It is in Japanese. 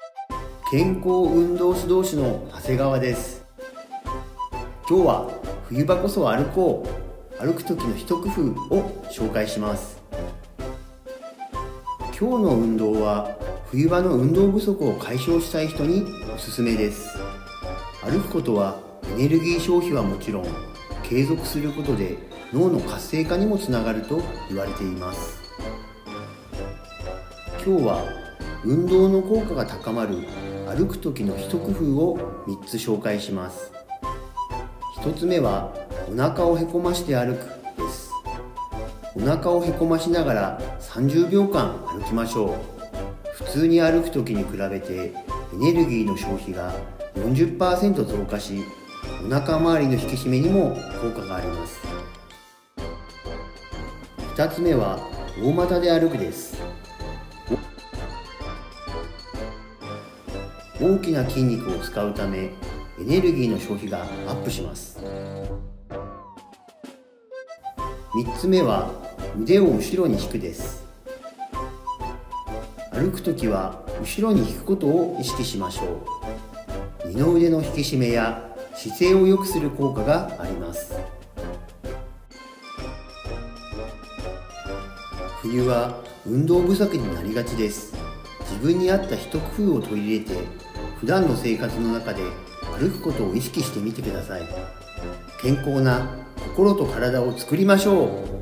健康運動指導士の長谷川です。今日は冬場こそ歩こう、歩く時の一工夫を紹介します。今日の運動は冬場の運動不足を解消したい人におすすめです。歩くことはエネルギー消費はもちろん、継続することで脳の活性化にもつながると言われています。今日は運動の効果が高まる歩く時の一工夫を3つ紹介します。1つ目はお腹をへこまして歩くです。お腹をへこましながら30秒間歩きましょう。普通に歩く時に比べてエネルギーの消費が 40% 増加し、お腹周りの引き締めにも効果があります。2つ目は大股で歩くです。大きな筋肉を使うためエネルギーの消費がアップします。3つ目は腕を後ろに引くです。歩くときは後ろに引くことを意識しましょう。二の腕の引き締めや姿勢を良くする効果があります。冬は運動不足になりがちです。自分に合った一工夫を取り入れて普段の生活の中で歩くことを意識してみてください。健康な心と体を作りましょう。